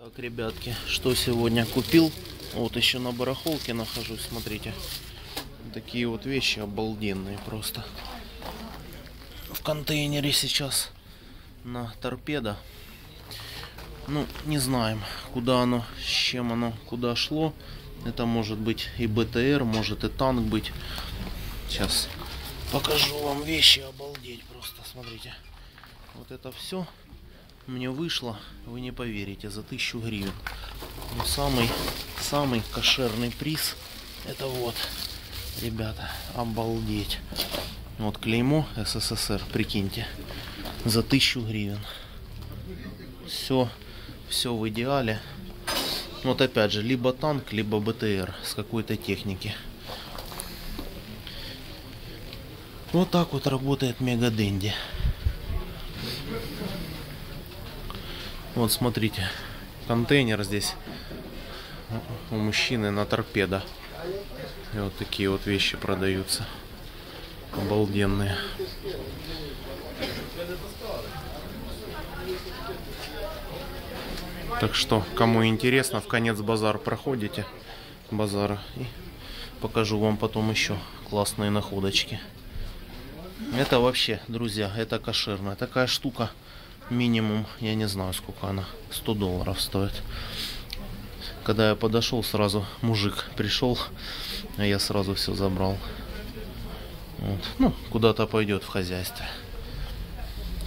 Так, ребятки, что сегодня купил? Вот еще на барахолке нахожусь, смотрите. Такие вот вещи обалденные просто. В контейнере сейчас на торпедо. Ну, не знаем, куда оно, с чем оно, куда шло. Это может быть и БТР, может и танк быть. Сейчас покажу вам вещи, обалдеть просто, смотрите. Вот это все мне вышло, вы не поверите, за 1000 гривен. Но самый кошерный приз, это вот, ребята, обалдеть. Вот клеймо СССР, прикиньте, за 1000 гривен. Все в идеале. Вот опять же, либо танк, либо БТР с какой-то техники. Вот так вот работает Мега Денди. Вот смотрите, контейнер здесь у мужчины на торпедо. И вот такие вот вещи продаются. Обалденные. Так что, кому интересно, в конец базар проходите. Базара. И покажу вам потом еще классные находочки. Это вообще, друзья, это кошерная. Такая штука минимум, я не знаю сколько она, $100 стоит. Когда я подошел, сразу мужик пришел, а я сразу все забрал. Вот. Ну, куда-то пойдет в хозяйстве.